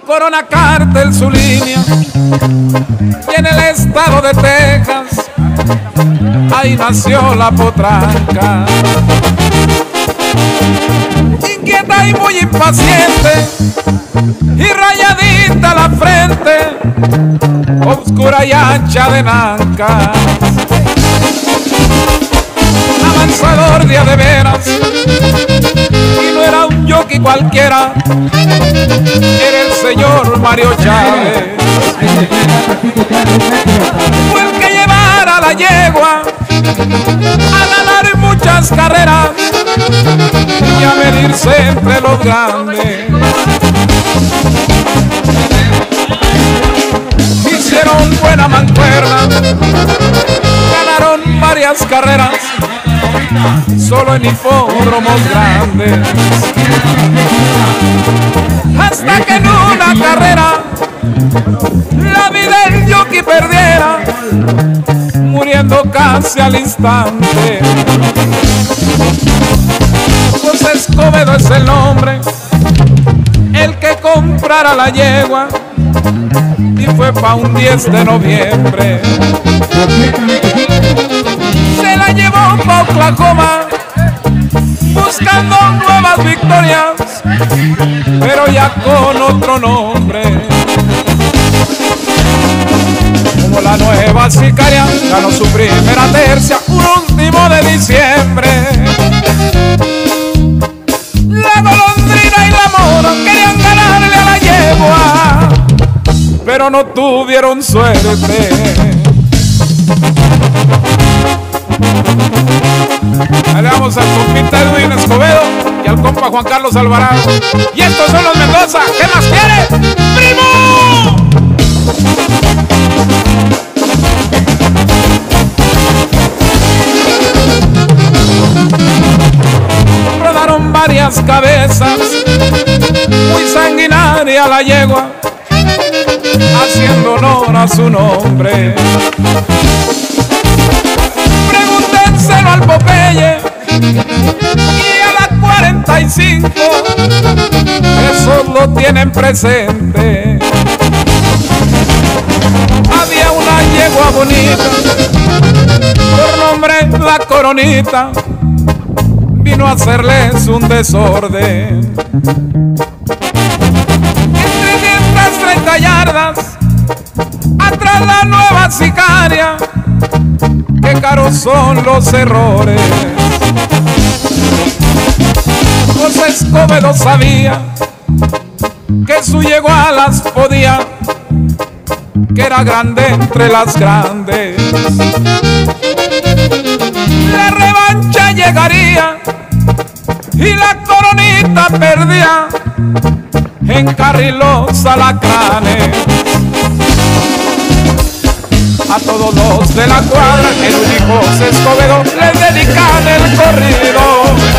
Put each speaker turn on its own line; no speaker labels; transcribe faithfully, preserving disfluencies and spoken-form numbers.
Corona Cártel su línea, y en el estado de Texas, ahí nació la potranca. Inquieta y muy impaciente, y rayadita la frente, oscura y ancha de nancas. Avanzador de a de veras, y no era un jockey cualquiera, era el señor Mario Chávez. Fue el que llevara la yegua a ganar muchas carreras y a medirse entre los grandes. Hicieron buena mancuerna, ganaron varias carreras, solo en hipódromos grandes. Hasta que en una carrera la vida del jockey perdiera, muriendo casi al instante. José Escobedo es el nombre, el que comprara la yegua, y fue pa' un diez de noviembre. Se la llevó pa' Oklahoma, buscando nuevas victorias, pero ya con otro nombre. Como la nueva sicaria, ganó su primera tercia un último de diciembre. La golondrina y la mora querían ganarle a la yegua, pero no tuvieron suerte. Le damos al compita Edwin Escobedo y al compa Juan Carlos Alvarado. Y estos son los Mendoza. ¿Qué más quiere, primo? Rodaron varias cabezas, muy sanguinaria la yegua, haciendo honor a su nombre. Pregúntenselo al Popeye y a la cuarenta y cinco, esos lo tienen presente. Había una yegua bonita, por nombre La Coronita, vino a hacerles un desorden. En trescientas treinta yardas, atrás la nueva sicaria, qué caros son los errores. José Escobedo sabía que su yegua las podía, que era grande entre las grandes. La revancha llegaría y La Coronita perdía en Carrilos Alacranes. A todos los de la cuadra, el único José Escobedo les dedican el corrido.